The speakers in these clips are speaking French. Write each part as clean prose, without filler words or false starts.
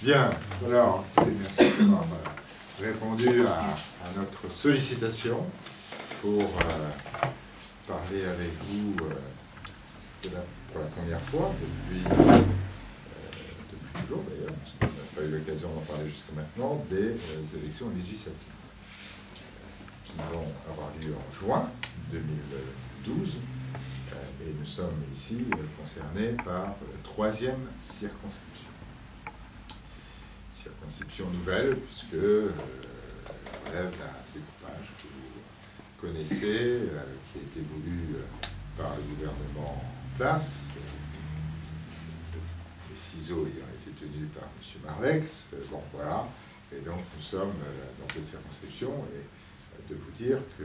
Bien, alors, merci d'avoir répondu à notre sollicitation pour parler avec vous pour la première fois depuis toujours d'ailleurs, parce qu'on n'a pas eu l'occasion d'en parler jusqu'à maintenant, des élections législatives qui vont avoir lieu en juin 2012. Et nous sommes ici concernés par la troisième circonscription. Circonscription nouvelle, puisque relève d'un découpage que vous connaissez, qui a été voulu par le gouvernement en place. Les ciseaux ayant été tenus par M. Marlex. Bon, voilà. Et donc, nous sommes dans cette circonscription. Et de vous dire que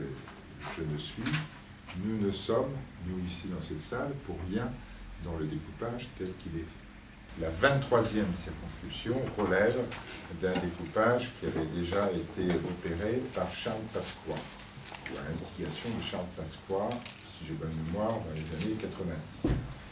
nous ne sommes, nous ici dans cette salle, pour rien dans le découpage tel qu'il est fait. La 23e circonscription relève d'un découpage qui avait déjà été opéré par Charles Pasqua, ou à l'instigation de Charles Pasqua, si j'ai bonne mémoire, dans les années 90.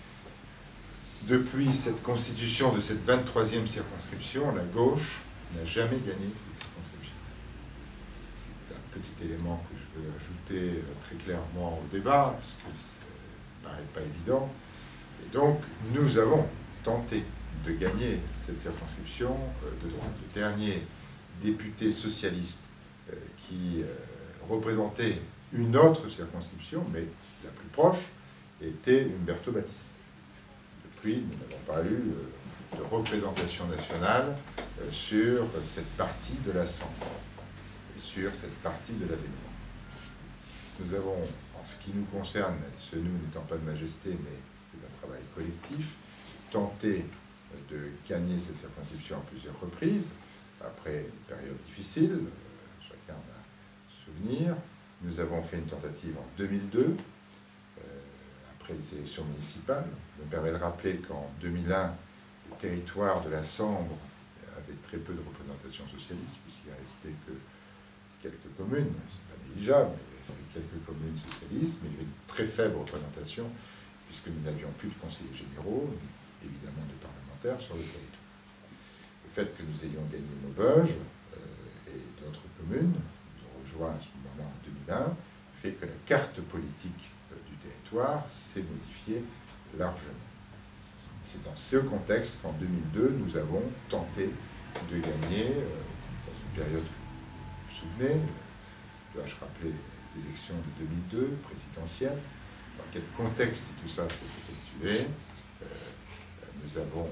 Depuis cette constitution de cette 23e circonscription, la gauche n'a jamais gagné cette circonscription. C'est un petit élément que je veux ajouter très clairement au débat, parce que ça ne paraît pas évident. Et donc, nous avons tenté de gagner cette circonscription de droite. Le dernier député socialiste qui représentait une autre circonscription, mais la plus proche, était Umberto Battisti. Depuis, nous n'avons pas eu de représentation nationale sur cette partie de l'Assemblée et sur cette partie de la Bénin. Nous avons, en ce qui nous concerne, ce nous n'étant pas de majesté, mais c'est un travail collectif, tenté de gagner cette circonscription à plusieurs reprises, après une période difficile, chacun a souvenir. Nous avons fait une tentative en 2002, après les élections municipales. Je me permets de rappeler qu'en 2001, le territoire de la Sambre avait très peu de représentation socialiste, puisqu'il ne restait que quelques communes, c'est pas négligeable, mais il y avait quelques communes socialistes, mais il y avait une très faible représentation, puisque nous n'avions plus de conseillers généraux, évidemment de parlementaires sur le territoire. Le fait que nous ayons gagné Maubeuge et d'autres communes, nous avons rejoint à ce moment-là en 2001, fait que la carte politique du territoire s'est modifiée largement. C'est dans ce contexte qu'en 2002, nous avons tenté de gagner, dans une période que vous vous souvenez, dois-je rappeler les élections de 2002, présidentielles, dans quel contexte tout ça s'est effectué. Nous avons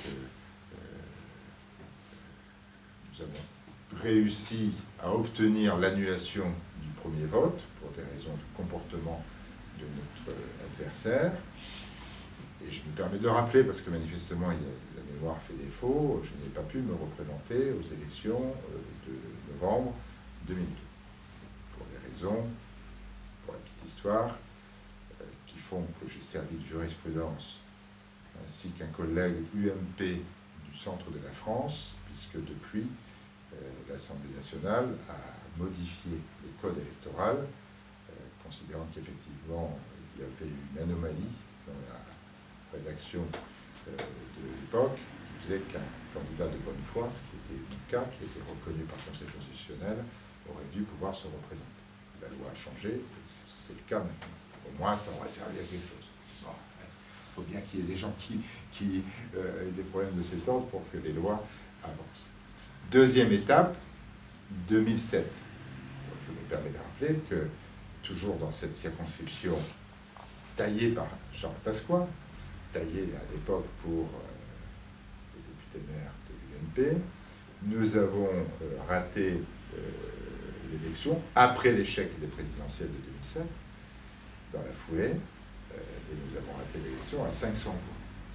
réussi à obtenir l'annulation du premier vote pour des raisons de comportement de notre adversaire. Et je me permets de le rappeler parce que manifestement la mémoire fait défaut. Je n'ai pas pu me représenter aux élections de novembre 2002 pour des raisons, pour la petite histoire, qui font que j'ai servi de jurisprudence ainsi qu'un collègue UMP du centre de la France, puisque depuis, l'Assemblée nationale a modifié le code électoral, considérant qu'effectivement, il y avait une anomalie dans la rédaction de l'époque, qui faisait qu'un candidat de bonne foi, ce qui était le cas, qui était reconnu par le Conseil constitutionnel, aurait dû pouvoir se représenter. La loi a changé, c'est le cas maintenant. Au moins, ça aurait servi à quelque chose. Bon. Il faut bien qu'il y ait des gens qui aient des problèmes de cet ordre pour que les lois avancent. Deuxième étape, 2007. Donc, je me permets de rappeler que, toujours dans cette circonscription taillée par Charles Pasqua, taillée à l'époque pour le député maire de l'UMP, nous avons raté l'élection après l'échec des présidentielles de 2007, dans la foulée. Et nous avons raté l'élection à 500 voix.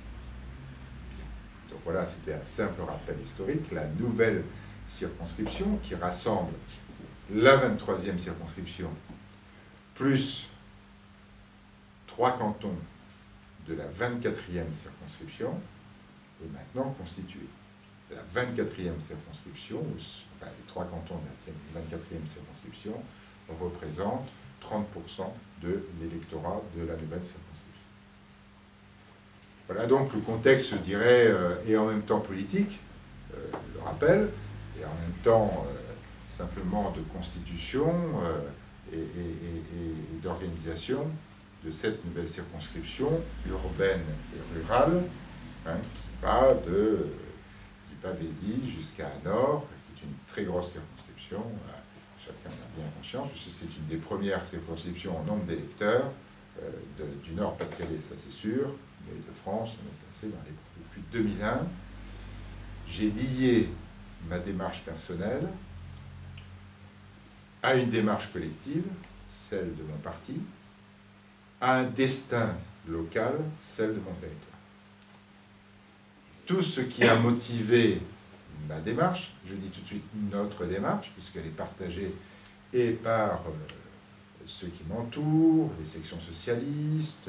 Donc voilà, c'était un simple rappel historique. La nouvelle circonscription qui rassemble la 23e circonscription plus 3 cantons de la 24e circonscription est maintenant constituée. La 24e circonscription, enfin les 3 cantons de la 24e circonscription représentent 30% de l'électorat de la nouvelle circonscription. Voilà donc le contexte, je dirais, est en même temps politique, de rappel, et en même temps simplement de constitution et d'organisation de cette nouvelle circonscription urbaine et rurale, hein, qui va d'Isy jusqu'à Hanovre, qui est une très grosse circonscription, chacun en a bien conscience, puisque c'est une des premières circonscriptions en nombre d'électeurs du Nord-Pas-de-Calais, ça c'est sûr, mais de France, on est passé depuis 2001. J'ai lié ma démarche personnelle à une démarche collective, celle de mon parti, à un destin local, celle de mon territoire. Tout ce qui a motivé ma démarche, je dis tout de suite notre démarche, puisqu'elle est partagée et par ceux qui m'entourent, les sections socialistes,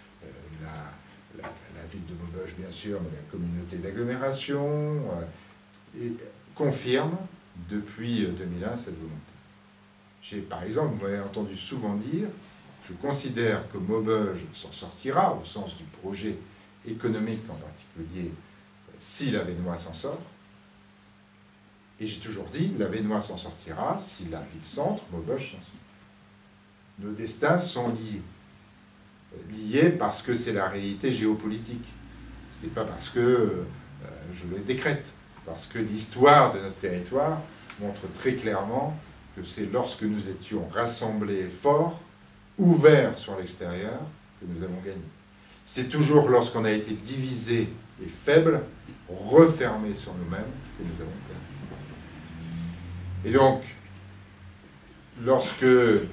la ville de Maubeuge bien sûr, mais la communauté d'agglomération, et confirme depuis 2001 cette volonté. Par exemple, vous m'avez entendu souvent dire, je considère que Maubeuge s'en sortira, au sens du projet économique en particulier, si l'Avesnois s'en sort. Et j'ai toujours dit, l'Avesnois s'en sortira si la ville-centre, Maubeuge, s'en sort. Nos destins sont liés. Liés parce que c'est la réalité géopolitique. C'est pas parce que je le décrète. C'est parce que l'histoire de notre territoire montre très clairement que c'est lorsque nous étions rassemblés forts, ouverts sur l'extérieur, que nous avons gagné. C'est toujours lorsqu'on a été divisés et faibles, refermés sur nous-mêmes, que nous avons perdu. Et donc, lorsque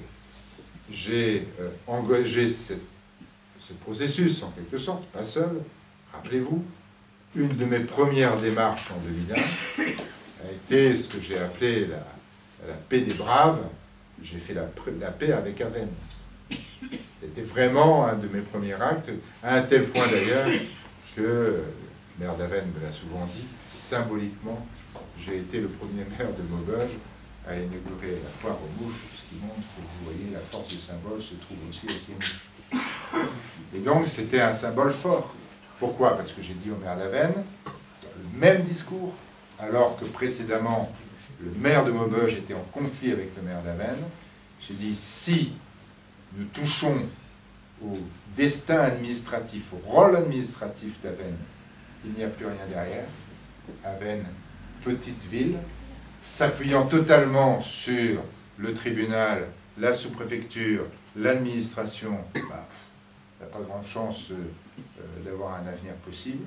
j'ai engagé ce processus, en quelque sorte, pas seul, rappelez-vous, une de mes premières démarches en 2001 a été ce que j'ai appelé la paix des braves. J'ai fait la paix avec Avesnes. C'était vraiment un de mes premiers actes, à un tel point d'ailleurs que le maire d'Avesnes me l'a souvent dit, symboliquement, j'ai été le premier maire de Maubeuge à inaugurer la foire aux mouches, ce qui montre que vous voyez, la force du symbole se trouve aussi avec les mouches. Et donc c'était un symbole fort. Pourquoi? Parce que j'ai dit au maire d'Avesnes, dans le même discours, alors que précédemment le maire de Maubeuge était en conflit avec le maire d'Avesnes, j'ai dit si nous touchons au destin administratif, au rôle administratif d'Avesnes, il n'y a plus rien derrière. Avesnes, petite ville, s'appuyant totalement sur le tribunal, la sous-préfecture, l'administration, il n'a pas grande chance d'avoir un avenir possible.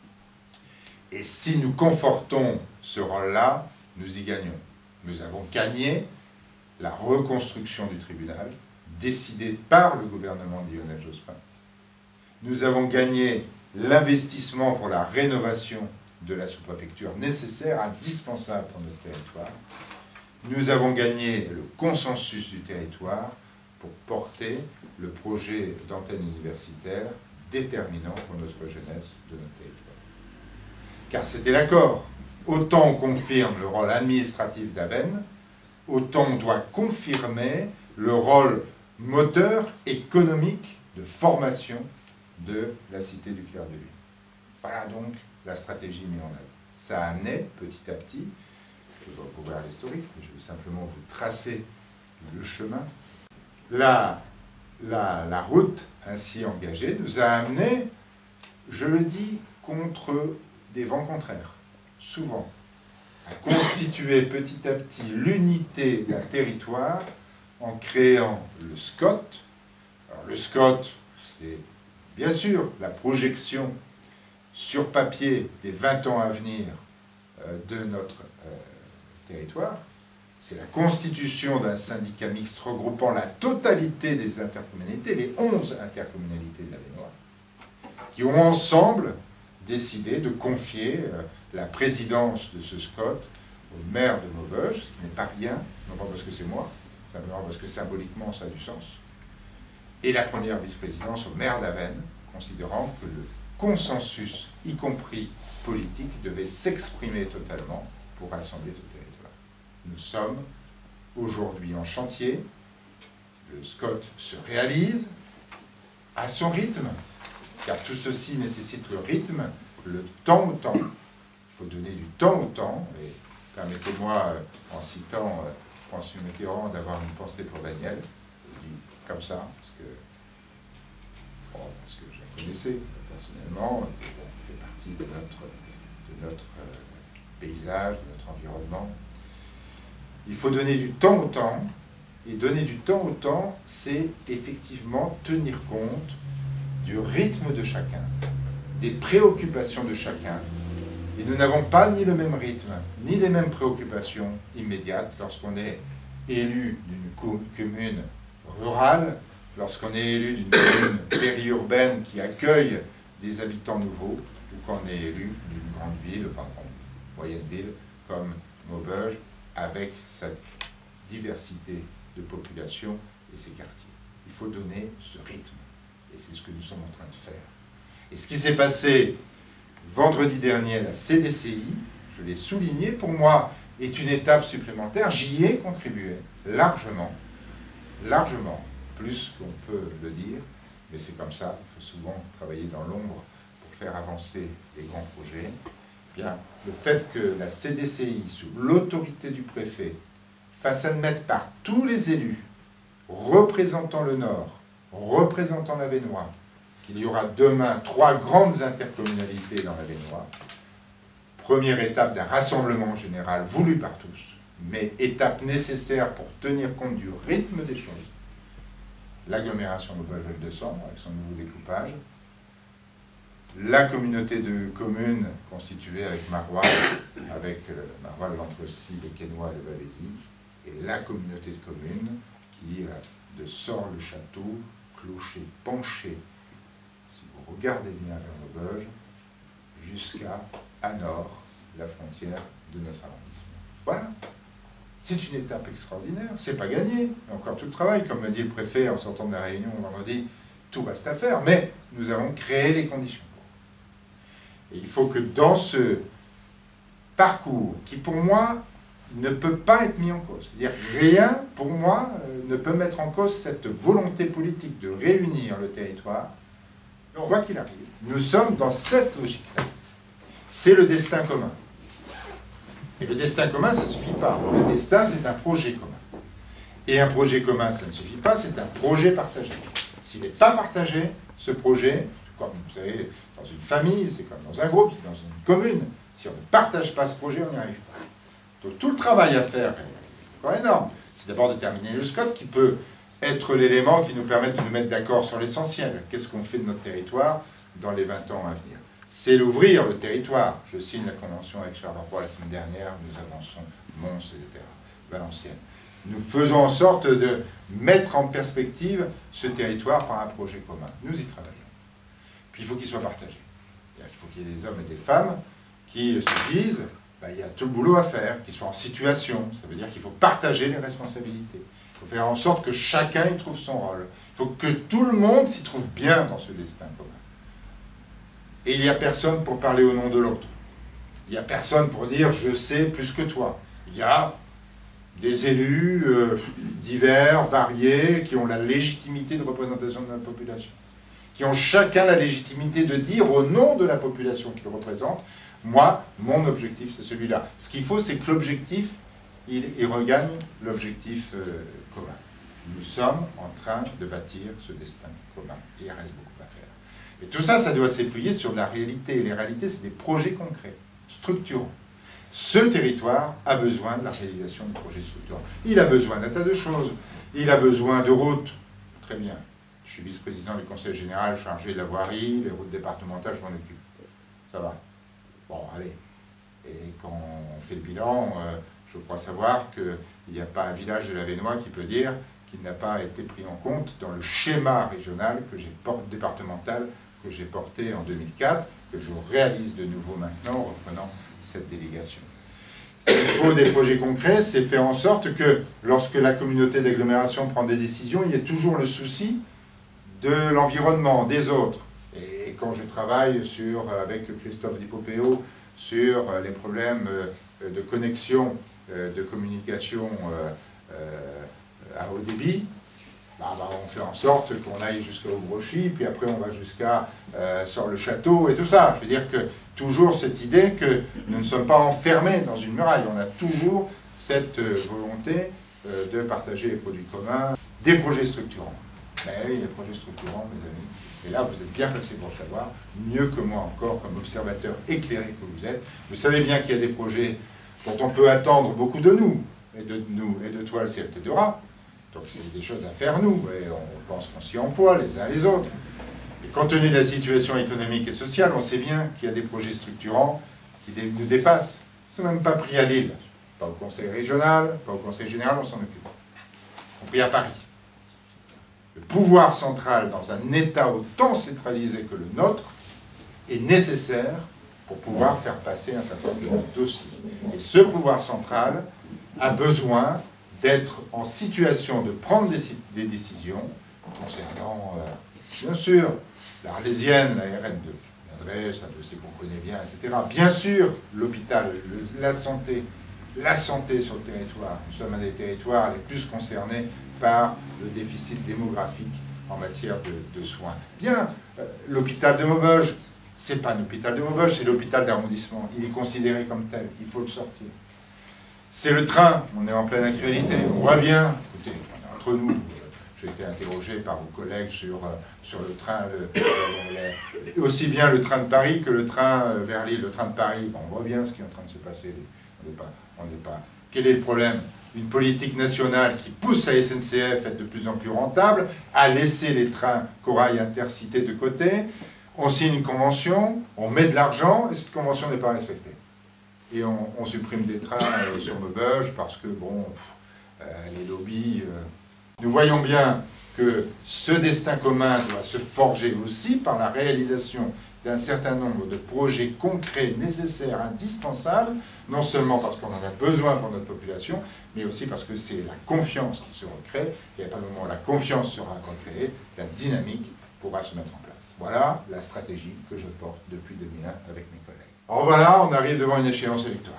Et si nous confortons ce rôle-là, nous y gagnons. Nous avons gagné la reconstruction du tribunal, décidée par le gouvernement de Lionel Jospin. Nous avons gagné l'investissement pour la rénovation de la sous-préfecture nécessaire, indispensable pour notre territoire. Nous avons gagné le consensus du territoire pour porter le projet d'antenne universitaire déterminant pour notre jeunesse de notre territoire. Car c'était l'accord. Autant on confirme le rôle administratif d'Avesnes, autant on doit confirmer le rôle moteur économique de formation de la cité du Clair de Lune. Voilà donc la stratégie mise en œuvre. Ça a amené petit à petit, je ne vais pas couvrir l'historique, mais je vais simplement vous tracer le chemin. La route ainsi engagée nous a amené, je le dis, contre des vents contraires, souvent, à constituer petit à petit l'unité d'un territoire en créant le SCOT. Alors le SCOT, c'est bien sûr la projection sur papier des 20 ans à venir de notre territoire. C'est la constitution d'un syndicat mixte regroupant la totalité des intercommunalités, les 11 intercommunalités de l'Avesnois, qui ont ensemble décidé de confier la présidence de ce SCOT au maire de Maubeuge, ce qui n'est pas rien, non pas parce que c'est moi, simplement parce que symboliquement ça a du sens, et la première vice-présidence au maire d'Avesnes, considérant que le consensus, y compris politique, devait s'exprimer totalement pour rassembler ce territoire. Nous sommes aujourd'hui en chantier, le SCOT se réalise à son rythme, car tout ceci nécessite le rythme, le temps au temps. Il faut donner du temps au temps, et permettez-moi, en citant François Mitterrand, d'avoir une pensée pour Daniel, je dis comme ça, parce que je la connaissais personnellement, elle fait partie de notre paysage, de notre environnement. Il faut donner du temps au temps, et donner du temps au temps, c'est effectivement tenir compte du rythme de chacun, des préoccupations de chacun. Et nous n'avons pas ni le même rythme, ni les mêmes préoccupations immédiates lorsqu'on est élu d'une commune rurale, lorsqu'on est élu d'une commune périurbaine qui accueille des habitants nouveaux, ou quand on est élu d'une grande ville, enfin moyenne ville, comme Maubeuge, avec sa diversité de population et ses quartiers. Il faut donner ce rythme. Et c'est ce que nous sommes en train de faire. Et ce qui s'est passé vendredi dernier à la CDCI, je l'ai souligné, pour moi, est une étape supplémentaire. J'y ai contribué largement, plus qu'on peut le dire, mais c'est comme ça, il faut souvent travailler dans l'ombre pour faire avancer les grands projets. Bien, le fait que la CDCI, sous l'autorité du préfet, fasse admettre par tous les élus, représentant le Nord, représentant l'Avesnois, qu'il y aura demain 3 grandes intercommunalités dans l'Avesnois, première étape d'un rassemblement général voulu par tous, mais étape nécessaire pour tenir compte du rythme des choses. L'agglomération de Maubeuge-200, avec son nouveau découpage, la communauté de communes constituée avec Marois, Marois, l'Entrecy, le Quesnoy et le Valézy, et la communauté de communes qui de Sort-le-Château, Clocher, Penché, si vous regardez bien vers Maubeuge, jusqu'à Anor, la frontière de notre arrondissement. Voilà. C'est une étape extraordinaire. C'est pas gagné. Il y a encore tout le travail. Comme me dit le préfet en sortant de la réunion vendredi, tout reste à faire. Mais nous avons créé les conditions. Et il faut que dans ce parcours, qui pour moi ne peut pas être mis en cause, c'est-à-dire rien pour moi ne peut mettre en cause cette volonté politique de réunir le territoire, quoi qu'il arrive. Nous sommes dans cette logique-là. C'est le destin commun. Et le destin commun, ça ne suffit pas. Le destin, c'est un projet commun. Et un projet commun, ça ne suffit pas, c'est un projet partagé. S'il n'est pas partagé, ce projet, comme vous savez, dans une famille, c'est comme dans un groupe, c'est dans une commune, si on ne partage pas ce projet, on n'y arrive pas. Donc tout le travail à faire est encore énorme. C'est d'abord de terminer le SCOT, qui peut être l'élément qui nous permet de nous mettre d'accord sur l'essentiel. Qu'est-ce qu'on fait de notre territoire dans les 20 ans à venir? C'est l'ouvrir, le territoire. Je signe la convention avec Charleroi la semaine dernière, nous avançons Mons, etc., Valenciennes. Nous faisons en sorte de mettre en perspective ce territoire par un projet commun. Nous y travaillons. Puis il faut qu'il soit partagé. Il faut qu'il y ait des hommes et des femmes qui se disent, il y a tout le boulot à faire, qu'ils soient en situation. Ça veut dire qu'il faut partager les responsabilités. Il faut faire en sorte que chacun y trouve son rôle. Il faut que tout le monde s'y trouve bien dans ce destin commun. Et il n'y a personne pour parler au nom de l'autre. Il n'y a personne pour dire « je sais plus que toi ». Il y a des élus divers, variés, qui ont la légitimité de représentation de la population, qui ont chacun la légitimité de dire au nom de la population qu'ils représentent, moi, mon objectif, c'est celui-là. Ce qu'il faut, c'est que l'objectif, il regagne l'objectif commun. Nous sommes en train de bâtir ce destin commun. Et il reste beaucoup à faire. Et tout ça, ça doit s'appuyer sur de la réalité. Et les réalités, c'est des projets concrets, structurants. Ce territoire a besoin de la réalisation de projets structurants. Il a besoin d'un tas de choses. Il a besoin de routes. Très bien. Je suis vice-président du conseil général chargé de la voirie, les routes départementales, je m'en occupe. Ça va. Bon, allez. Et quand on fait le bilan, je crois savoir qu'il n'y a pas un village de l'Avesnois qui peut dire qu'il n'a pas été pris en compte dans le schéma régional que départemental que j'ai porté en 2004, que je réalise de nouveau maintenant en reprenant cette délégation. Il faut des projets concrets, c'est faire en sorte que lorsque la communauté d'agglomération prend des décisions, il y ait toujours le souci de l'environnement, des autres. Et quand je travaille avec Christophe Dipopéo sur les problèmes de connexion, de communication à haut débit, on fait en sorte qu'on aille jusqu'à Aubrochy, puis après on va jusqu'à Sort-le-Château et tout ça. Je veux dire toujours cette idée que nous ne sommes pas enfermés dans une muraille. On a toujours cette volonté de partager les produits communs, des projets structurants. Mais oui, les projets structurants, mes amis, et là vous êtes bien placés pour le savoir, mieux que moi encore, comme observateur écléré que vous êtes. Vous savez bien qu'il y a des projets dont on peut attendre beaucoup de nous, et de toi, le CLT de Rat. Donc c'est des choses à faire nous, et on pense qu'on s'y emploie les uns les autres. Et compte tenu de la situation économique et sociale, on sait bien qu'il y a des projets structurants qui nous dépassent. Ils ne sont même pas pris à Lille, pas au conseil régional, pas au conseil général, on s'en occupe. On pris à Paris. Le pouvoir central dans un État autant centralisé que le nôtre est nécessaire pour pouvoir faire passer un certain nombre de dossiers. Et ce pouvoir central a besoin d'être en situation de prendre des décisions concernant, bien sûr, l'Arlésienne, la RN2, c'est un dossier qu'on connaît bien, etc. Bien sûr, l'hôpital, la santé sur le territoire. Nous sommes un des territoires les plus concernés par le déficit démographique en matière de soins. Bien, l'hôpital de Maubeuge, c'est pas un hôpital de Maubeuge, c'est l'hôpital d'arrondissement. Il est considéré comme tel, il faut le sortir. C'est le train, on est en pleine actualité, on voit bien, écoutez, on est entre nous, j'ai été interrogé par vos collègues sur le train, aussi bien le train de Paris que le train vers Lille, le train de Paris. Bon, on voit bien ce qui est en train de se passer, on n'est pas. Quel est le problème? Une politique nationale qui pousse la SNCF à être de plus en plus rentable, à laisser les trains Corail Intercité de côté, on signe une convention, on met de l'argent, et cette convention n'est pas respectée. Et on supprime des trains sur Maubeuge parce que, bon, les lobbies... Nous voyons bien que ce destin commun doit se forger aussi par la réalisation d'un certain nombre de projets concrets, nécessaires, indispensables, non seulement parce qu'on en a besoin pour notre population, mais aussi parce que c'est la confiance qui se recrée, et à partir du moment où la confiance sera recréée, la dynamique pourra se mettre en place. Voilà la stratégie que je porte depuis 2001 avec mes collègues. Alors voilà, on arrive devant une échéance électorale.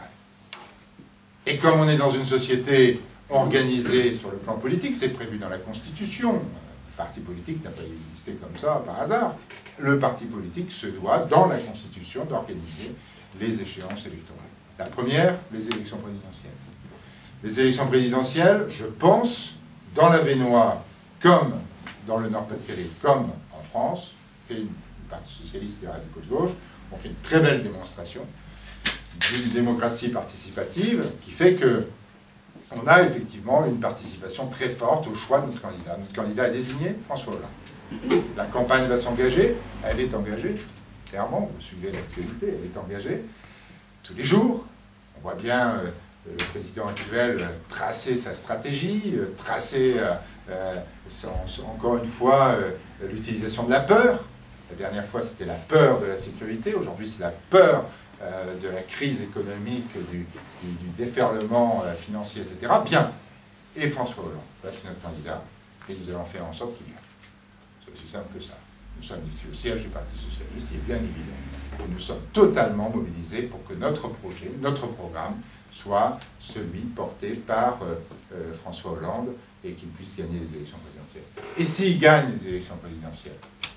Et comme on est dans une société organisée sur le plan politique, c'est prévu dans la Constitution, le parti politique n'a pas existé comme ça par hasard, le parti politique se doit, dans la Constitution, d'organiser les échéances électorales. La première, les élections présidentielles. Les élections présidentielles, je pense, dans la Vénois, comme dans le Nord-Pas-de-Calais, comme en France, fait le Parti socialiste et les radicaux de gauche, on fait une très belle démonstration d'une démocratie participative qui fait que on a effectivement une participation très forte au choix de notre candidat. Notre candidat est désigné, François Hollande. La campagne va s'engager, elle est engagée, clairement, vous suivez l'actualité, elle est engagée tous les jours. On voit bien le président actuel tracer sa stratégie, tracer, encore une fois, l'utilisation de la peur. La dernière fois, c'était la peur de la sécurité. Aujourd'hui, c'est la peur de la crise économique, du déferlement financier, etc. Bien. Et François Hollande, c'est notre candidat, et nous allons faire en sorte qu'il gagne. C'est aussi simple que ça. Nous sommes ici au siège du Parti socialiste, il est bien évident que nous sommes totalement mobilisés pour que notre projet, notre programme, soit celui porté par François Hollande et qu'il puisse gagner les élections présidentielles. Et s'il gagne les élections présidentielles,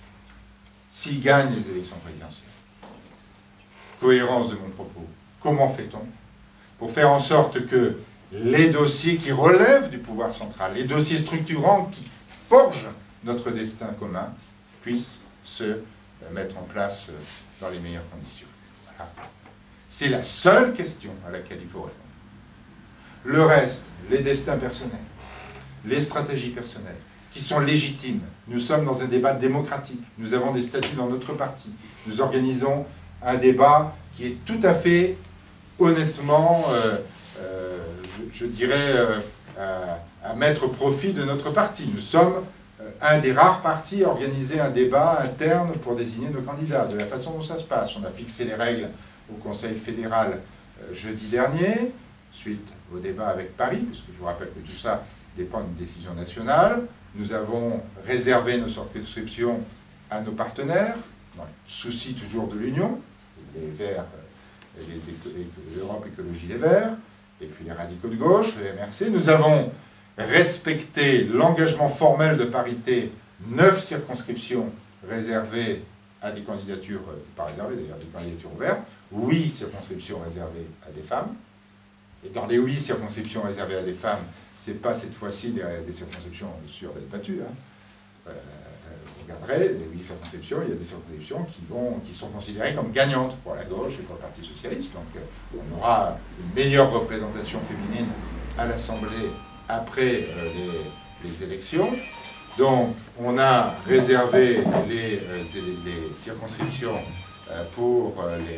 cohérence de mon propos, comment fait-on pour faire en sorte que les dossiers qui relèvent du pouvoir central, les dossiers structurants qui forgent notre destin commun, puissent se mettre en place dans les meilleures conditions. Voilà. C'est la seule question à laquelle il faut répondre. Le reste, les destins personnels, les stratégies personnelles, qui sont légitimes. Nous sommes dans un débat démocratique. Nous avons des statuts dans notre parti. Nous organisons un débat qui est tout à fait, honnêtement, je dirais, à mettre profit de notre parti. Nous sommes un des rares partis à organiser un débat interne pour désigner nos candidats, de la façon dont ça se passe. On a fixé les règles au Conseil fédéral jeudi dernier, suite au débat avec Paris, puisque je vous rappelle que tout ça dépend d'une décision nationale. Nous avons réservé nos circonscriptions à nos partenaires, dans le souci toujours de l'Union, les Verts, l'Europe Écologie Les Verts, et puis les radicaux de gauche, le MRC. Nous avons respecté l'engagement formel de parité, 9 circonscriptions réservées à des candidatures, pas réservées d'ailleurs, des candidatures ouvertes, 8 circonscriptions réservées à des femmes. Et dans les 8 circonscriptions réservées à des femmes, ce n'est pas cette fois-ci des circonscriptions sur les battues. Vous regarderez, les 8 circonscriptions, il y a des circonscriptions qui sont considérées comme gagnantes pour la gauche et pour le Parti socialiste. Donc on aura une meilleure représentation féminine à l'Assemblée après les élections. Donc on a réservé les circonscriptions pour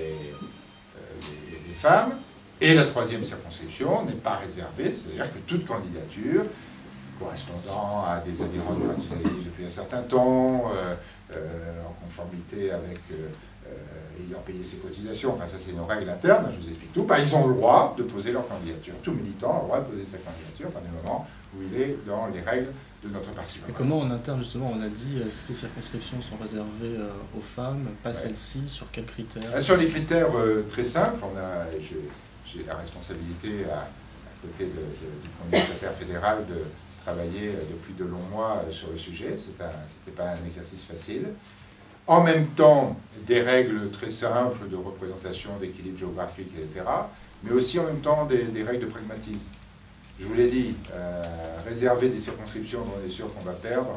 les femmes. Et la 3e circonscription n'est pas réservée, c'est-à-dire que toute candidature correspondant à des adhérents du Parti socialiste depuis un certain temps, en conformité avec ayant payé ses cotisations, enfin ça c'est nos règles internes, je vous explique tout, ils ont le droit de poser leur candidature. Tout militant a le droit de poser sa candidature à du moment où il est dans les règles de notre parti. Et comment en interne, justement, on a dit ces circonscriptions sont réservées aux femmes, pas celles-ci, sur quels critères? Sur des critères très simples, j'ai la responsabilité, à côté du Premier secrétaire fédéral, de travailler depuis de longs mois sur le sujet. C'était pas un exercice facile. En même temps, des règles très simples de représentation, d'équilibre géographique, etc. Mais aussi en même temps des règles de pragmatisme. Je vous l'ai dit, réserver des circonscriptions dont on est sûr qu'on va perdre,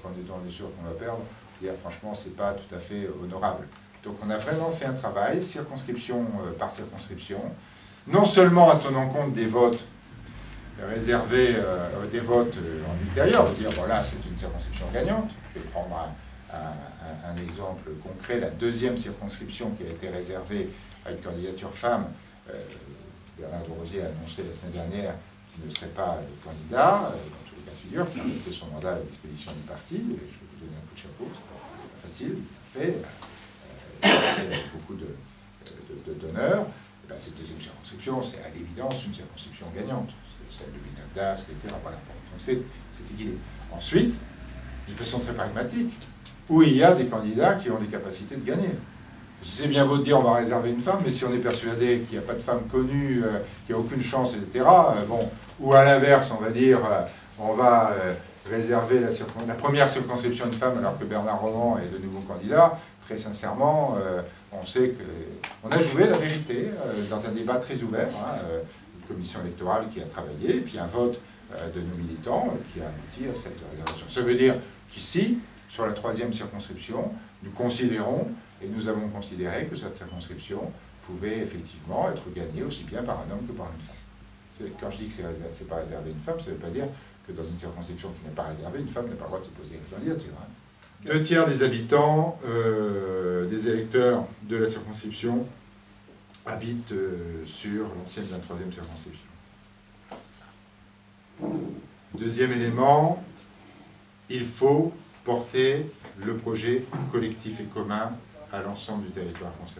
franchement, c'est pas tout à fait honorable. Donc on a vraiment fait un travail, circonscription par circonscription, non seulement en tenant compte des votes réservés, des votes en ultérieur, dire voilà, c'est une circonscription gagnante. Je vais prendre un exemple concret, la 2e circonscription qui a été réservée à une candidature femme. Bernard de Rosier a annoncé la semaine dernière qu'il ne serait pas candidat, dans tous les cas de figure, qui a mis son mandat à la disposition du parti. Et je vais vous donner un coup de chapeau, c'est pas facile, il a fait avec beaucoup d'honneur. Cette 2e circonscription, c'est à l'évidence une circonscription gagnante. C'est celle de Villeneuve-d'Ascq, etc. Voilà. Donc c'est équilibré. Ensuite, de façon très pragmatique, où il y a des candidats qui ont des capacités de gagner. C'est bien beau de dire on va réserver une femme, mais si on est persuadé qu'il n'y a pas de femme connue, qu'il n'y a aucune chance, etc., ou à l'inverse, on va dire on va réserver la première circonscription de femmes alors que Bernard Roland est de nouveau candidat, très sincèrement, on sait qu'on a joué la vérité dans un débat très ouvert, une commission électorale qui a travaillé, et puis un vote de nos militants qui a abouti à cette réservation. Ça veut dire qu'ici, sur la 3e circonscription, nous considérons, et nous avons considéré que cette circonscription pouvait effectivement être gagnée aussi bien par un homme que par une femme. Quand je dis que ce n'est pas réservé à une femme, ça ne veut pas dire que dans une circonscription qui n'est pas réservée, une femme n'a pas le droit de se poser une candidature. 2 tiers des habitants, des électeurs de la circonscription, habitent sur l'ancienne 23e circonscription. 2e élément, il faut porter le projet collectif et commun à l'ensemble du territoire concerné.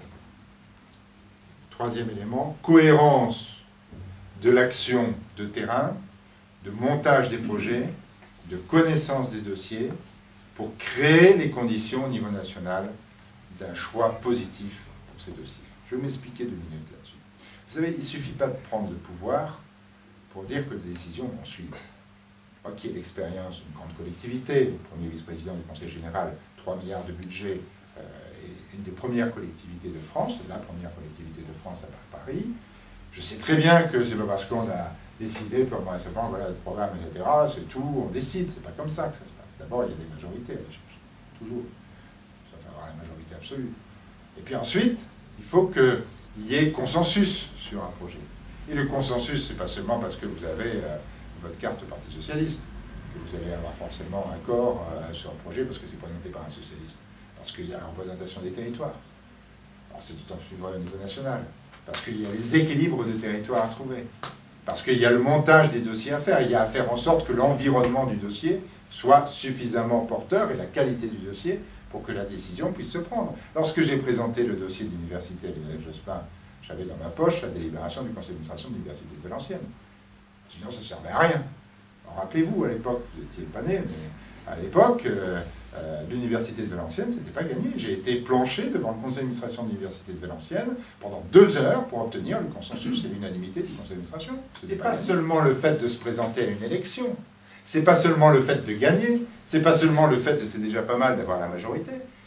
3e élément, cohérence de l'action de terrain, de montage des projets, de connaissance des dossiers, pour créer les conditions au niveau national d'un choix positif pour ces dossiers. Je vais m'expliquer 2 minutes là-dessus. Vous savez, il ne suffit pas de prendre le pouvoir pour dire que les décisions vont suivre. Moi qui ai l'expérience d'une grande collectivité, le premier vice-président du Conseil général, 3 milliards de budget, et une des premières collectivités de France, la première collectivité de France à Paris, je sais très bien que c'est pas parce qu'on a décidé, comment ça s'appelle, voilà le programme, etc., c'est tout, on décide, c'est pas comme ça que ça se passe. D'abord, il y a des majorités à aller chercher, toujours, sauf avoir la majorité absolue. Et puis ensuite, il faut qu'il y ait consensus sur un projet. Et le consensus, c'est pas seulement parce que vous avez votre carte Parti socialiste, que vous allez avoir forcément un accord sur un projet parce que c'est présenté par un socialiste. Parce qu'il y a la représentation des territoires. Alors c'est d'autant plus vrai au niveau national. Parce qu'il y a les équilibres de territoire à trouver. Parce qu'il y a le montage des dossiers à faire. Il y a à faire en sorte que l'environnement du dossier soit suffisamment porteur et la qualité du dossier pour que la décision puisse se prendre. Lorsque j'ai présenté le dossier de l'université à Lionel Jospin, j'avais dans ma poche la délibération du conseil d'administration de l'université de Valenciennes. Sinon, ça ne servait à rien. Rappelez-vous, à l'époque, vous n'étiez pas né, mais à l'époque, l'université de Valenciennes, c'était pas gagné. J'ai été planché devant le conseil d'administration de l'université de Valenciennes pendant 2 heures pour obtenir le consensus et l'unanimité du conseil d'administration. Ce n'est pas seulement le fait de se présenter à une élection, c'est pas seulement le fait de gagner, c'est pas seulement le fait, et c'est déjà pas mal d'avoir la majorité,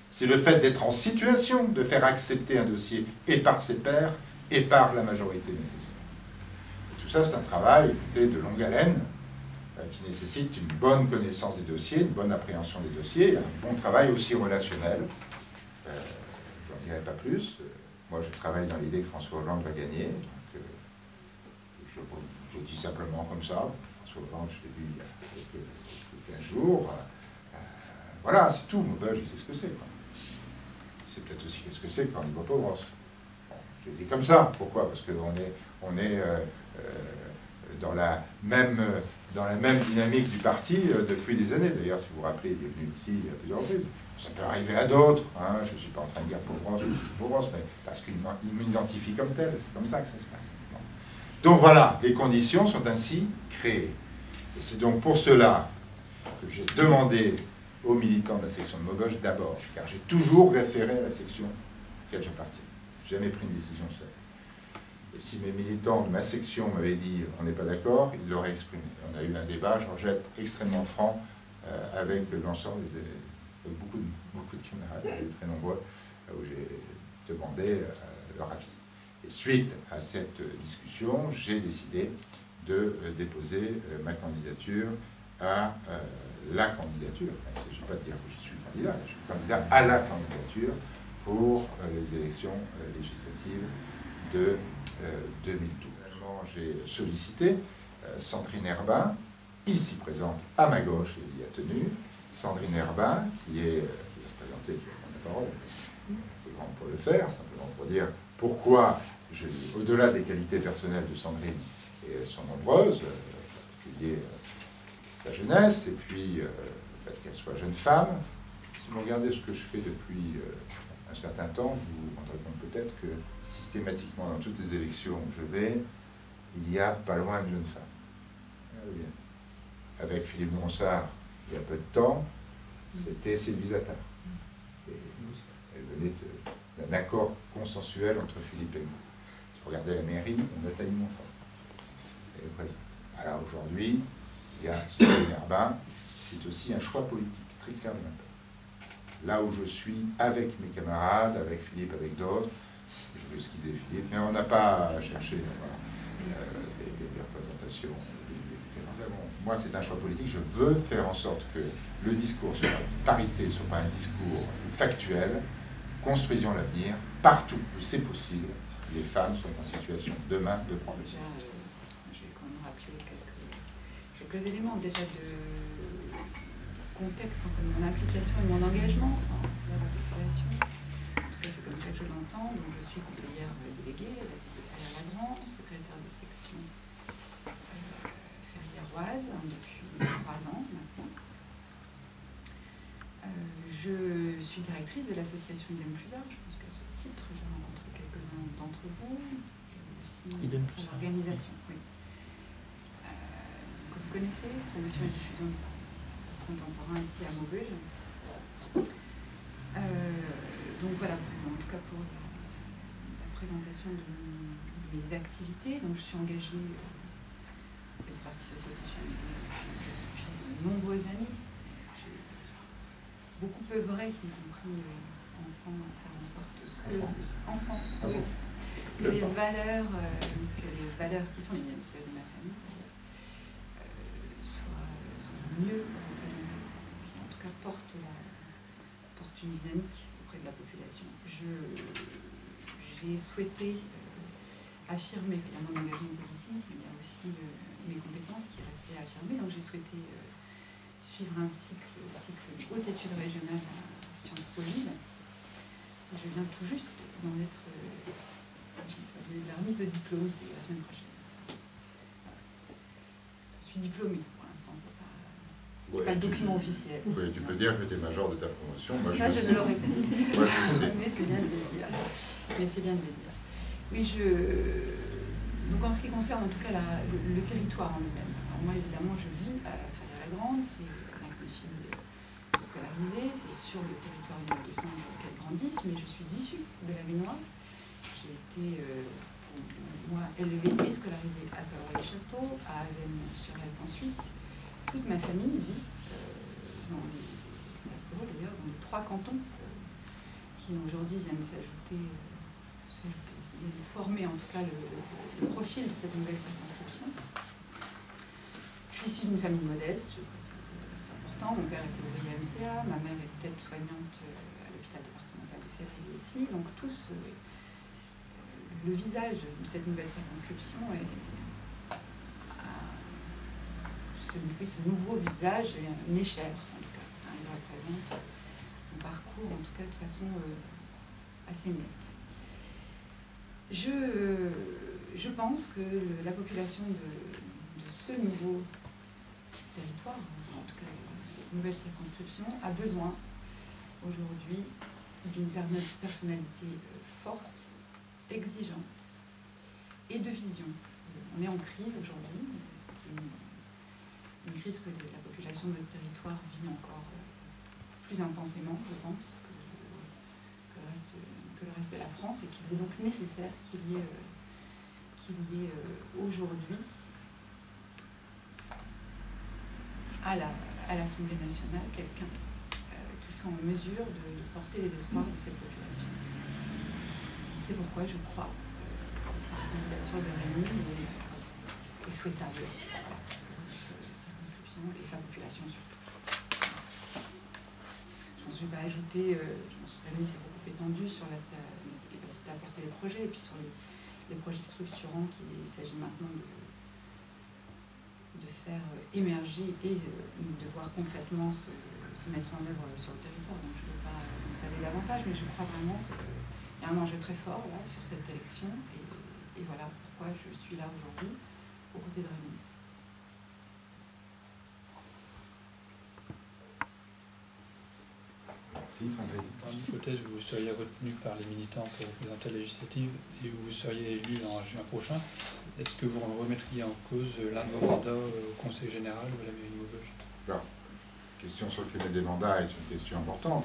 C'est le fait d'être en situation de faire accepter un dossier et par ses pairs et par la majorité nécessaire. Et tout ça, c'est un travail, écoutez, de longue haleine, qui nécessite une bonne connaissance des dossiers, une bonne appréhension des dossiers, un bon travail aussi relationnel. Je n'en dirai pas plus. Moi, je travaille dans l'idée que François Hollande va gagner. Donc, je dis simplement comme ça. François Hollande, je l'ai vu il y a quelques jours. Voilà, c'est tout. Maubeuge, il sait ce que c'est. C'est peut-être aussi ce que c'est quand il voit Pauvros. Bon, je dis comme ça. Pourquoi? Parce qu'on est dans la même dynamique du parti depuis des années. D'ailleurs, si vous vous rappelez, il est venu ici à plusieurs reprises. Ça peut arriver à d'autres. Hein. Je ne suis pas en train de dire Pauvros, mais parce qu'il m'identifie comme tel. C'est comme ça que ça se passe. Bon. Donc voilà, les conditions sont ainsi créées. Et c'est donc pour cela que j'ai demandé aux militants de la section de Maubeuge d'abord, car j'ai toujours référé à la section à laquelle j'appartiens. J'ai jamais pris une décision seule. Et si mes militants de ma section m'avaient dit on n'est pas d'accord, ils l'auraient exprimé. On a eu un débat, Georgette, extrêmement franc avec l'ensemble de beaucoup de camarades, très nombreux, où j'ai demandé leur avis. Et suite à cette discussion, j'ai décidé de déposer ma candidature à la candidature. Il ne s'agit pas de dire que je suis candidat, je suis candidat à la candidature pour les élections législatives de 2012. Finalement, j'ai sollicité Sandrine Herbin, ici présente à ma gauche, et y a tenu. Sandrine Herbin, qui va se présenter, qui va prendre la parole, c'est grand pour le faire, simplement pour dire pourquoi, au-delà des qualités personnelles de Sandrine, et elles sont nombreuses, en particulier sa jeunesse, et puis le fait qu'elle soit jeune femme. Si vous regardez ce que je fais depuis un certain temps, vous vous rendrez compte peut-être que systématiquement dans toutes les élections où je vais, il y a pas loin une jeune femme. Avec Philippe Bronsard, il y a peu de temps, c'était Sylvie Zattard. Elle venait d'un accord consensuel entre Philippe et moi. Si vous regardez la mairie, on a Nathalie Montfort. Elle est présente. Alors aujourd'hui, il y a Sandrine Herbin, c'est aussi un choix politique, très clair de ma part. Là où je suis avec mes camarades, avec Philippe, avec d'autres, je veux esquiser Philippe, mais on n'a pas cherché des représentations. Moi, c'est un choix politique. Je veux faire en sorte que le discours sur la parité ne soit pas un discours factuel. Construisons l'avenir partout où c'est possible. Les femmes sont en situation demain de prendre le Je vais quand même rappeler quelques éléments déjà de contexte, en fait, mon implication et mon engagement dans la population. En tout cas, c'est comme ça que je l'entends. Donc, je suis conseillère déléguée à la Lagrande, secrétaire de section ferriéroise depuis 3 ans maintenant. Je suis directrice de l'association Idem Plus Art. Je pense qu'à ce titre, j'ai rencontré quelques-uns d'entre vous. Aussi l'organisation, oui. Que vous connaissez, promotion et diffusion de ça contemporain ici à Maubeuge. Donc voilà, en tout cas pour la présentation de mes activités. Donc je suis engagée avec le Parti Socialiste depuis de nombreuses années. J'ai beaucoup œuvré, y compris enfants, à faire en sorte que enfants, que les valeurs qui sont les miennes, celles de ma famille, soient mieux porte une dynamique auprès de la population. J'ai souhaité affirmer mon engagement politique, mais il y a aussi mes compétences qui restaient à affirmer, donc j'ai souhaité suivre un cycle de haute études régionale à Sciences Po Lille. Je viens tout juste d'en être la remise de diplôme, c'est la semaine prochaine. Je suis diplômée. Pas le document officiel. Oui, tu peux dire que tu es major de ta promotion. Moi, ça, je ne l'aurais pas dit. Moi, je sais. Mais c'est bien de le dire. Oui, donc en ce qui concerne en tout cas le territoire en lui-même. Alors moi, évidemment, je vis à Ferrières-la-Grande, c'est avec mes filles scolarisées, c'est sur le territoire du Val-de-Saône qu'elles grandissent, mais je suis issue de la Vénois. J'ai été, moi, élevée et scolarisée à Soloy-les-Châteaux, à Avesnes-sur-Helpe ensuite. Toute ma famille vit ça se déroule d'ailleurs dans les 3 cantons qui aujourd'hui viennent s'ajouter, viennent former en tout cas le profil de cette nouvelle circonscription. Je suis issue d'une famille modeste, je précise, c'est important. Mon père était ouvrier à MCA, ma mère est aide-soignante à l'hôpital départemental de Février ici. Donc le visage de cette nouvelle circonscription ce nouveau visage m'est cher, en tout cas. Il représente mon parcours, en tout cas, de façon assez nette. Je pense que la population de ce nouveau territoire, en tout cas de cette nouvelle circonscription, a besoin aujourd'hui d'une personnalité forte, exigeante et de vision. On est en crise aujourd'hui. C'est une crise que la population de notre territoire vit encore plus intensément, je pense, que le reste de la France, et qu'il est donc nécessaire qu'il y ait aujourd'hui à l'Assemblée nationale quelqu'un qui soit en mesure de porter les espoirs de cette population. C'est pourquoi je crois que la candidature de Rémy est souhaitable. Et sa population surtout. Je pense que je ne vais pas ajouter, je pense que Rémy s'est beaucoup étendu sur sa capacité à porter les projets et puis sur les projets structurants qu'il s'agit maintenant de faire émerger et de voir concrètement se mettre en œuvre sur le territoire. Donc je ne vais pas m'étaler davantage, mais je crois vraiment qu'il y a un enjeu très fort là, sur cette élection et voilà pourquoi je suis là aujourd'hui aux côtés de Rémy. Dans l'hypothèse où vous seriez retenu par les militants pour représenter la législative et où vous seriez élu en juin prochain, est-ce que vous remettriez en cause l'un de vos mandats au Conseil général ou à la mairie de Maubeuge? La question sur le cumul des mandats est une question importante.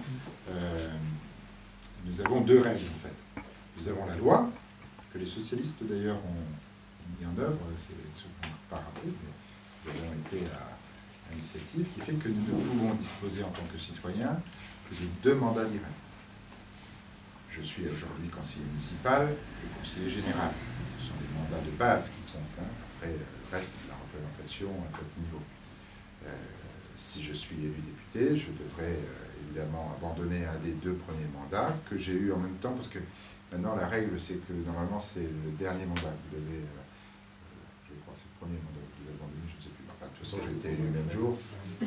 Nous avons deux règles en fait. Nous avons la loi, que les socialistes d'ailleurs ont mis en œuvre, c'est ce qu'on n'a pas rappelé, mais nous avons été à l'initiative, qui fait que nous ne pouvons disposer en tant que citoyens que de 2 mandats directs. Je suis aujourd'hui conseiller municipal et conseiller général. Ce sont les mandats de base qui comptent. Après, le reste de la représentation à tout niveau. Si je suis élu député, je devrais évidemment abandonner un des 2 premiers mandats que j'ai eu en même temps, parce que maintenant la règle c'est que normalement c'est le dernier mandat. Vous devez, je crois c'est le premier mandat que vous avez abandonné, je ne sais plus. Enfin, de toute façon j'ai été élu le même jour. Pardon ?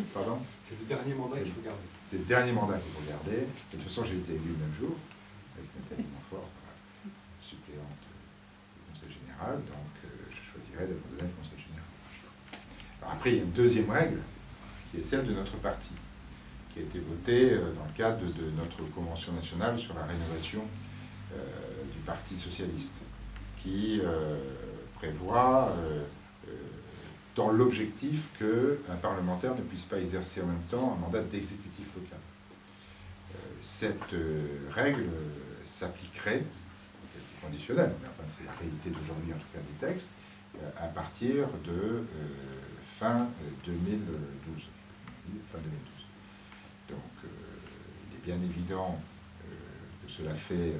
C'est le dernier mandat qu'il faut garder. C'est le dernier mandat qu'il faut garder. De toute façon, j'ai été élu le même jour, avec Nathalie Montfort, suppléante du Conseil général, donc je choisirais d'abandonner le Conseil général. Alors après, il y a une deuxième règle, qui est celle de notre parti, qui a été votée dans le cadre de notre convention nationale sur la rénovation du Parti socialiste, qui prévoit dans l'objectif qu'un parlementaire ne puisse pas exercer en même temps un mandat d'exécutif local. Cette règle s'appliquerait, conditionnelle, mais enfin c'est la réalité d'aujourd'hui en tout cas des textes, à partir de fin 2012. Fin 2012. Donc il est bien évident que cela fait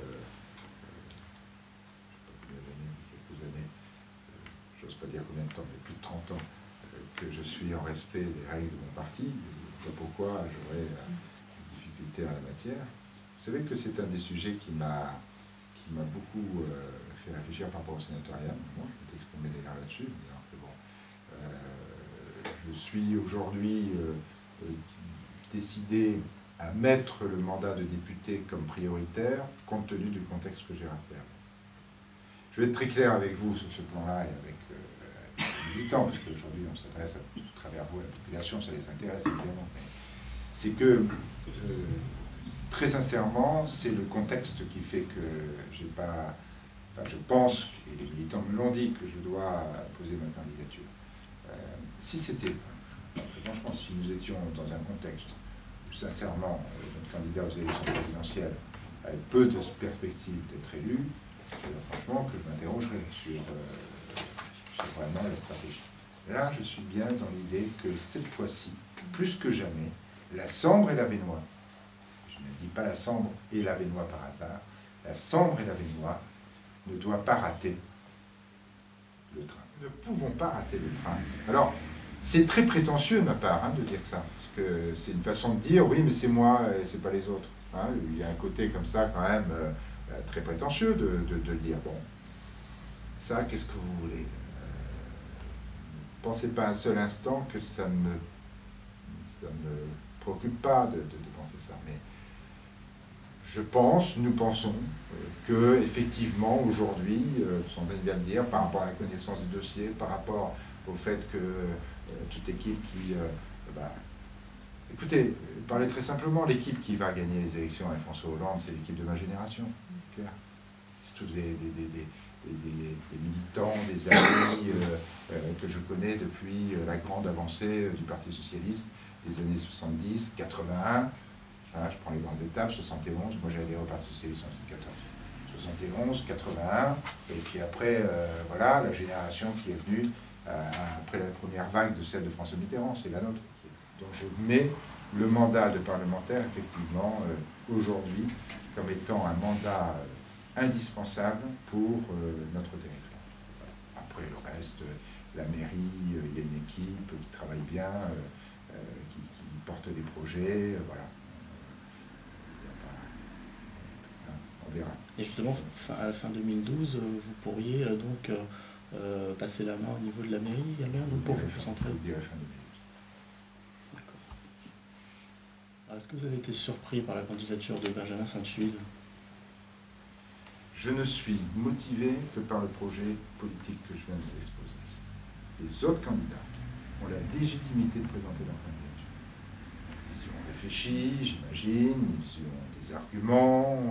quelques années, j'ose pas dire combien de temps, mais plus de 30 ans, que je suis en respect des règles de mon parti. C'est pourquoi j'aurais des difficultés en la matière. Vous savez que c'est un des sujets qui m'a beaucoup fait réfléchir par rapport au sénatorial. Moi, je peux t'exprimer d'ailleurs là-dessus. Bon, je suis aujourd'hui décidé à mettre le mandat de député comme prioritaire, compte tenu du contexte que j'ai rappelé. Je vais être très clair avec vous sur ce plan-là et avec les militants, parce qu'aujourd'hui on s'adresse à travers vous à la population, ça les intéresse évidemment. C'est que, très sincèrement, c'est le contexte qui fait que j'ai pas... Enfin, je pense, et les militants me l'ont dit, que je dois poser ma candidature. Si c'était... Franchement, si nous étions dans un contexte où, sincèrement, notre candidat aux élections présidentielles avait peu de perspectives d'être élu, franchement, que je m'interrogerais sur vraiment la stratégie. Là, je suis bien dans l'idée que cette fois-ci, plus que jamais, la Sambre et la Baignoire, je Je ne dis pas la Sambre et l'Avesnois par hasard. La Sambre et l'Avesnois ne doivent pas rater le train. Nous ne pouvons pas rater le train. Alors, c'est très prétentieux de ma part hein, de dire ça, parce que c'est une façon de dire, oui, mais c'est moi et c'est pas les autres. Hein. Il y a un côté comme ça, quand même, très prétentieux de dire, bon, ça, qu'est-ce que vous voulez ne pensez pas un seul instant que ça ne me préoccupe pas de penser ça. Mais je pense, nous pensons, que effectivement aujourd'hui, Sandrine vient de dire, par rapport à la connaissance du dossier, par rapport au fait que toute l'équipe qui... écoutez, parlez très simplement, l'équipe qui va gagner les élections avec François Hollande, c'est l'équipe de ma génération. C'est tous des militants, des amis que je connais depuis la grande avancée du Parti Socialiste des années 70, 81, je prends les grandes étapes, 71, moi j'ai adhéré au Parti Socialiste en 2014, 71, 81, et puis après, voilà, la génération qui est venue après la première vague de celle de François Mitterrand, c'est la nôtre. Donc je mets le mandat de parlementaire, effectivement, aujourd'hui, comme étant un mandat indispensable pour notre territoire. Après le reste, la mairie, il y a une équipe qui travaille bien, qui porte des projets, voilà. On verra. Et justement, à la fin 2012, vous pourriez donc passer la main au niveau de la mairie également, pour vous concentrer. D'accord. Est-ce que vous avez été surpris par la candidature de Benjamin Sainte-Huile? Je ne suis motivé que par le projet politique que je viens de vous exposer. Les autres candidats ont la légitimité de présenter leur candidature. Ils y ont réfléchi, j'imagine, ils y ont des arguments,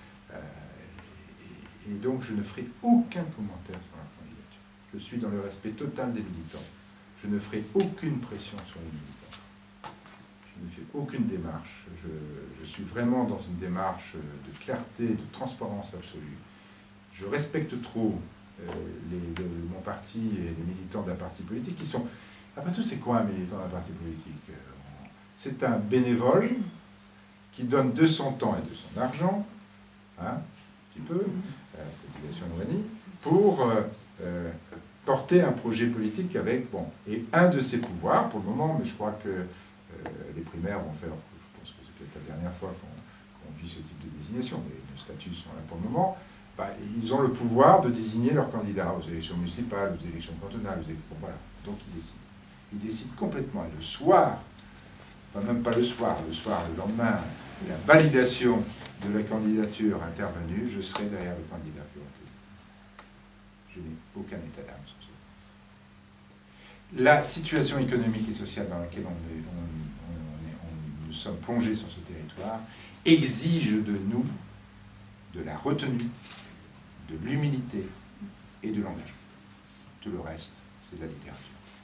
et donc je ne ferai aucun commentaire sur leur candidature. Je suis dans le respect total des militants. Je ne ferai aucune pression sur les militants. Je ne fais aucune démarche. Je suis vraiment dans une démarche de clarté, de transparence absolue. Je respecte trop mon parti et les militants d'un parti politique qui sont... Après tout, c'est quoi un militant d'un parti politique? C'est un bénévole qui donne de son temps et de son argent, hein, un petit peu, population éloignée, pour porter un projet politique avec... Bon, et un de ses pouvoirs, pour le moment, mais je crois que les primaires vont faire, je pense que c'est peut-être la dernière fois qu'on vit ce type de désignation, mais les statuts sont là pour le moment, ils ont le pouvoir de désigner leurs candidats aux élections municipales, aux élections cantonales, bon, voilà, donc ils décident. Ils décident complètement. Et le soir, enfin même pas le soir, le lendemain, la validation de la candidature intervenue, je serai derrière le candidat priorité. Je n'ai aucun état d'âme sur ça. La situation économique et sociale dans laquelle nous sommes plongés sur ce territoire exige de nous de la retenue, de l'humilité et de l'engagement. Tout le reste, c'est de la littérature.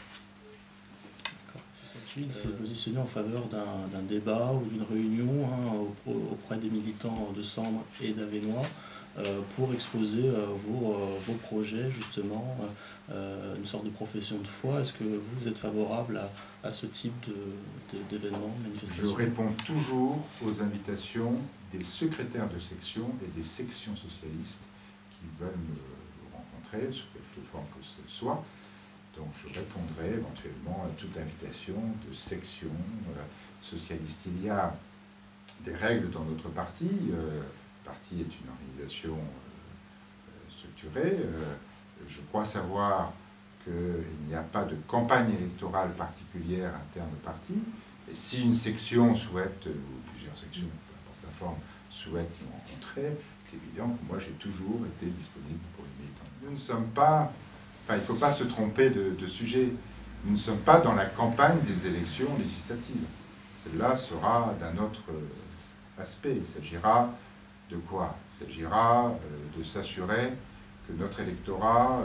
Il s'est positionné en faveur d'un débat ou d'une réunion auprès des militants de Sambre et d'Avesnois pour exposer vos projets, justement, une sorte de profession de foi. Est-ce que vous êtes favorable à ce type d'événements, manifestations? Je réponds toujours aux invitations des secrétaires de section et des sections socialistes qui veulent me rencontrer, sous quelque forme que ce soit. Donc je répondrai éventuellement à toute invitation de section socialiste. Il y a des règles dans notre parti. Le parti est une organisation structurée. Je crois savoir qu'il n'y a pas de campagne électorale particulière interne au parti. Et si une section souhaite, ou plusieurs sections, peu importe la forme, souhaitent nous rencontrer, c'est évident que moi j'ai toujours été disponible pour les militants. Nous ne sommes pas... Enfin, il ne faut pas se tromper de sujet. Nous ne sommes pas dans la campagne des élections législatives. Celle-là sera d'un autre aspect. Il s'agira de quoi? Il s'agira de s'assurer que notre électorat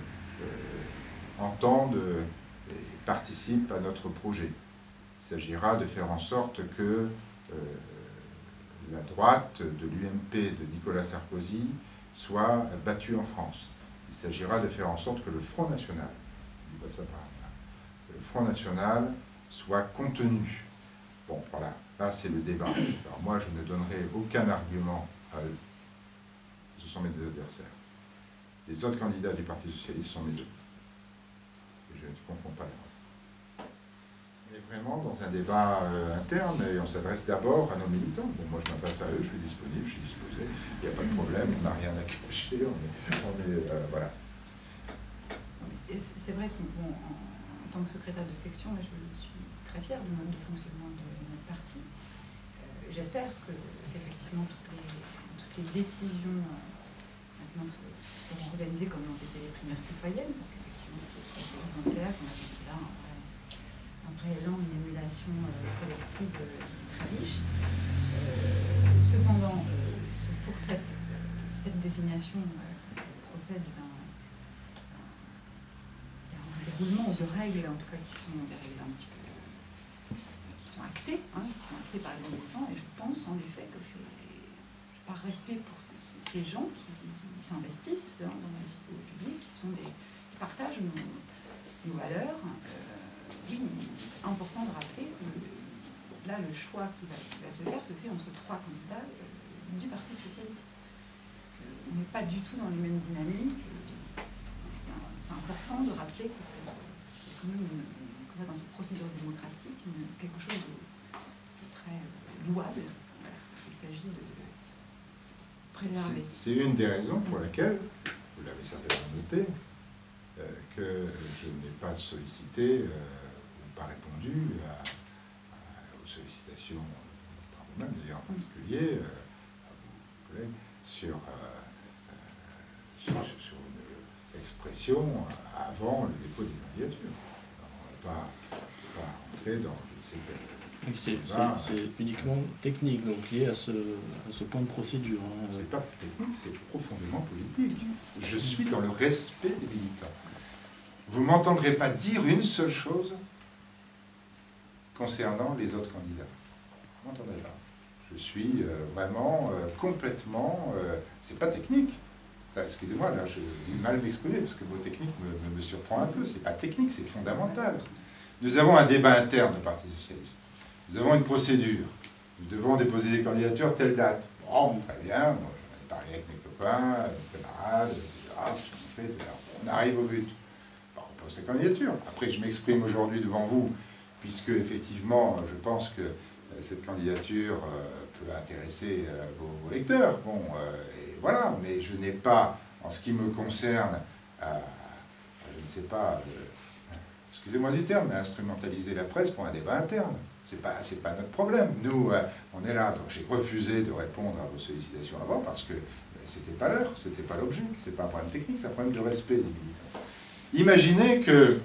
entende et participe à notre projet. Il s'agira de faire en sorte que la droite de l'UMP de Nicolas Sarkozy soit battue en France. Il s'agira de faire en sorte que le Front National, je ne dis pas ça par hasard, que le Front National soit contenu. Bon, voilà. Là, c'est le débat. Alors moi, je ne donnerai aucun argument à eux. Ce sont mes adversaires. Les autres candidats du Parti socialiste sont mes œufs. Et je ne confonds pas les rôles. On est vraiment dans un débat interne et on s'adresse d'abord à nos militants. Bon, moi, je m'adresse à eux, je suis disponible, je suis disposé. Il n'y a pas de problème, on n'a rien à cacher. Voilà. Et c'est vrai qu'en tant que secrétaire de section, je suis très fière du mode de fonctionnement de notre parti. J'espère qu'effectivement toutes les décisions maintenant seront organisées comme l'ont été les primaires citoyennes, parce qu'effectivement c'est assez exemplaire, qu'on a senti là un vrai élan, une émulation collective qui est très riche. Cependant, pour cette désignation procède d'un déroulement de règles, en tout cas qui sont des règles un petit peu qui sont actées par les militants, et je pense en effet que c'est par respect pour ces gens qui s'investissent dans la vie publique, qui partagent nos valeurs. Oui, important de rappeler que là, le choix qui va se faire se fait entre 3 candidats du Parti socialiste. On n'est pas du tout dans les mêmes dynamiques. C'est important de rappeler que c'est quand même dans cette procédure démocratique quelque chose de très louable. Voilà. Il s'agit de préserver. C'est une des raisons pour laquelle, vous l'avez certainement noté, que je n'ai pas sollicité ou pas répondu aux sollicitations par vous-même, d'ailleurs en particulier, à vos collègues, sur une expression avant le dépôt des candidatures. On ne va pas rentrer dans je ne sais quel. C'est uniquement technique, donc lié à ce point de procédure. C'est pas technique, c'est profondément politique. Je suis dans le respect des militants. Vous ne m'entendrez pas dire une seule chose concernant les autres candidats. Vous m'entendrez pas. Je suis vraiment complètement... c'est pas technique. Excusez-moi, là, je vais mal m'exprimer, parce que vos techniques me surprend un peu. C'est pas technique, c'est fondamental. Nous avons un débat interne au Parti socialiste. Nous avons une procédure. Nous devons déposer des candidatures telle date. Bon, très bien, moi, j'en ai parlé avec mes copains, mes camarades, etc. On arrive au but. Bon, on pose ces candidatures. Après, je m'exprime aujourd'hui devant vous, puisque, effectivement, je pense que cette candidature peut intéresser vos lecteurs. Bon, et voilà, mais je n'ai pas, en ce qui me concerne, je ne sais pas, excusez-moi du terme, mais instrumentaliser la presse pour un débat interne. C'est pas notre problème. Nous, on est là. Donc j'ai refusé de répondre à vos sollicitations avant parce que c'était pas l'heure, c'était pas l'objet. C'est pas un problème technique, c'est un problème de respect des militants. Imaginez que,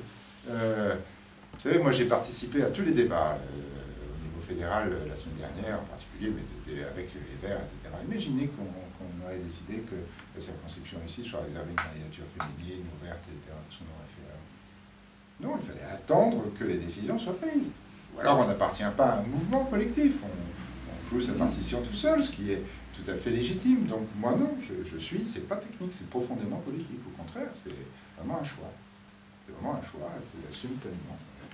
vous savez, moi j'ai participé à tous les débats au niveau fédéral la semaine dernière, en particulier, mais avec les Verts, etc. Imaginez qu'on aurait décidé que la circonscription ici soit réservée à une candidature féminine, ouverte, etc. Qu'est-ce qu'on aurait fait là? Non, il fallait attendre que les décisions soient prises. Ou alors on n'appartient pas à un mouvement collectif, on joue sa partition tout seul, ce qui est tout à fait légitime. Donc moi non, c'est pas technique, c'est profondément politique. Au contraire, c'est vraiment un choix. C'est vraiment un choix, et je l'assume pleinement.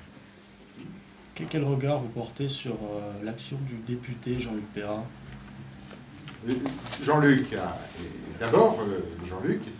Quel regard vous portez sur l'action du député Jean-Luc Perrat? Jean-Luc, d'abord, Jean-Luc est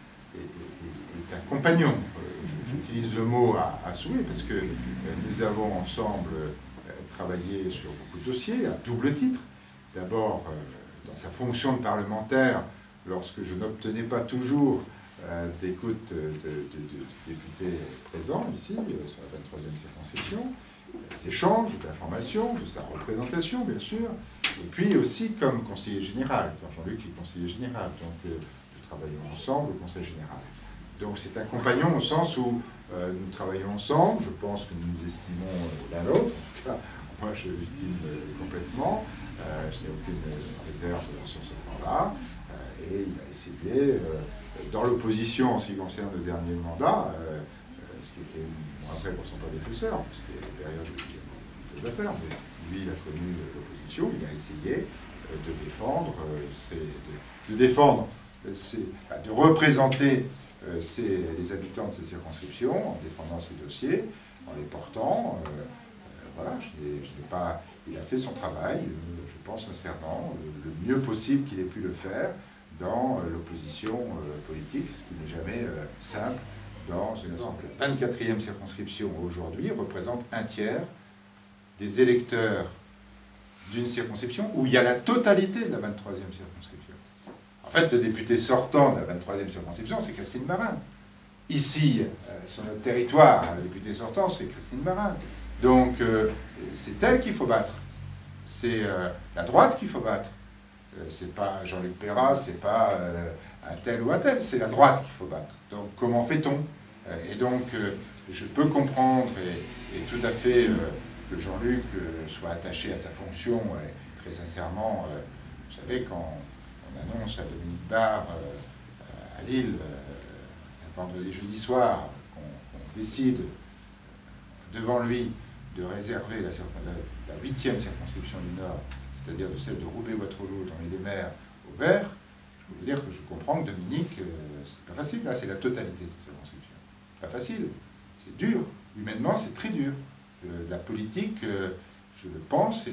un compagnon. J'utilise le mot à souhait parce que nous avons ensemble travaillé sur beaucoup de dossiers, à double titre. D'abord, dans sa fonction de parlementaire, lorsque je n'obtenais pas toujours d'écoute de députés présents ici, sur la 23e circonscription, d'échanges, d'informations, de sa représentation, bien sûr, et puis aussi comme conseiller général, quand Jean-Luc est conseiller général, donc nous travaillons ensemble au conseil général. Donc c'est un compagnon au sens où nous travaillons ensemble, je pense que nous nous estimons l'un l'autre, en tout cas, moi je l'estime complètement, je n'ai aucune réserve sur ce plan-là, et il a essayé, dans l'opposition en ce qui concerne le dernier mandat, ce qui était après pour son prédécesseur, parce qu'il y a des périodes où il y a beaucoup d'affaires, mais lui il a connu l'opposition, il a essayé de représenter les habitants de ces circonscriptions en défendant ces dossiers, en les portant. Voilà, je n'ai pas il a fait son travail, je pense sincèrement, le mieux possible qu'il ait pu le faire dans l'opposition politique, ce qui n'est jamais simple dans une assemblée. La 24e circonscription aujourd'hui représente un tiers des électeurs d'une circonscription où il y a la totalité de la 23e circonscription. En fait, le député sortant de la 23e circonscription, c'est Christine Marin. Ici, sur notre territoire, le député sortant, c'est Christine Marin. Donc, c'est elle qu'il faut battre. C'est la droite qu'il faut battre. C'est pas Jean-Luc Perrat, c'est pas un tel ou un tel, c'est la droite qu'il faut battre. Donc, comment fait-on? Et donc, je peux comprendre et tout à fait que Jean-Luc soit attaché à sa fonction, et très sincèrement, vous savez, quand on annonce à Dominique Barre à Lille, vendredi, jeudi soir, qu'on décide devant lui de réserver la 8e circonscription du Nord, c'est-à-dire de celle de Roubaix-Waterloo dans les Mers au Vert, je peux vous dire que je comprends que Dominique, c'est pas facile. Là, c'est la totalité de cette circonscription. Pas facile, c'est dur. Humainement, c'est très dur. La politique, je le pense,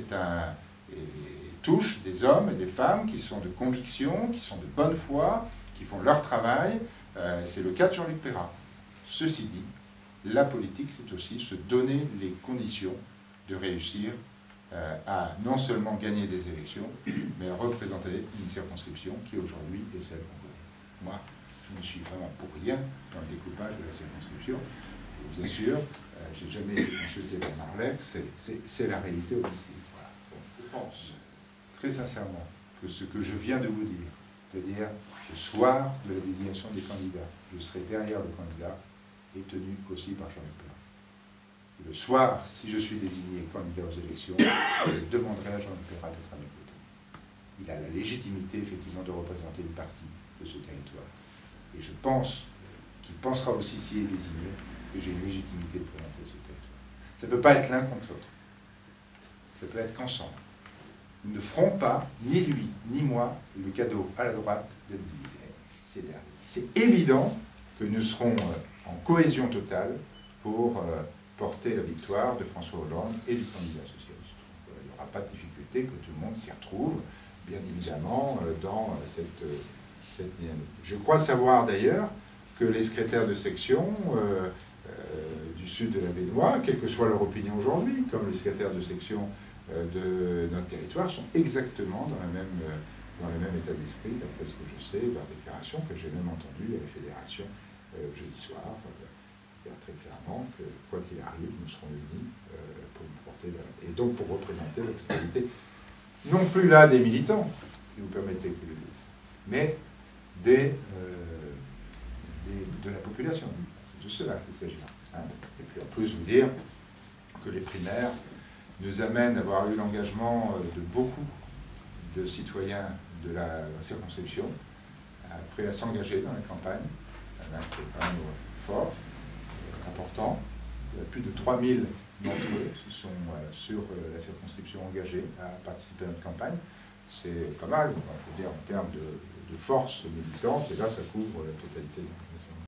touche des hommes et des femmes qui sont de conviction, qui sont de bonne foi, qui font leur travail. C'est le cas de Jean-Luc Perrat. Ceci dit, la politique, c'est aussi se donner les conditions de réussir à non seulement gagner des élections, mais à représenter une circonscription qui aujourd'hui est celle qu'on veut. Moi, je ne suis vraiment pour rien dans le découpage de la circonscription. Je vous assure, je n'ai jamais été consulté par Marleix, c'est la réalité objective. Voilà. Donc, je pense très sincèrement que ce que je viens de vous dire, c'est-à-dire le soir de la désignation des candidats, je serai derrière le candidat, est tenu aussi par Jean-Luc Perrat. Le soir, si je suis désigné candidat aux élections, je demanderai à Jean-Luc Perrat d'être à mes côtés. Il a la légitimité, effectivement, de représenter une partie de ce territoire. Et je pense qu'il pensera aussi, s'il est désigné, que j'ai une légitimité de représenter ce territoire. Ça ne peut pas être l'un contre l'autre. Ça peut être qu'ensemble. Nous ne ferons pas, ni lui, ni moi, le cadeau à la droite d'être divisé. C'est évident que nous serons en cohésion totale pour porter la victoire de François Hollande et du candidat socialiste. Il n'y aura pas de difficulté que tout le monde s'y retrouve, bien évidemment, dans cette dynamique. Je crois savoir d'ailleurs que les secrétaires de section du sud de la Baignoire, quelle que soit leur opinion aujourd'hui, comme les secrétaires de section de notre territoire, sont exactement dans le même état d'esprit, d'après ce que je sais, leur déclaration que j'ai même entendue à la Fédération jeudi soir, dire très clairement que, quoi qu'il arrive, nous serons unis pour nous porter et donc pour représenter la totalité, non plus là des militants, si vous permettez que je le dise, mais de la population. C'est de cela qu'il s'agit. Hein. Et puis en plus, vous dire que les primaires nous amènent à avoir eu l'engagement de beaucoup de citoyens de la circonscription, prêts à s'engager dans la campagne. C'est un acte quand même fort, important. Il y a plus de 3000 d'entre eux qui sont sur la circonscription engagés à participer à notre campagne. C'est pas mal, je veux dire, en termes de force militante, et là ça couvre la totalité.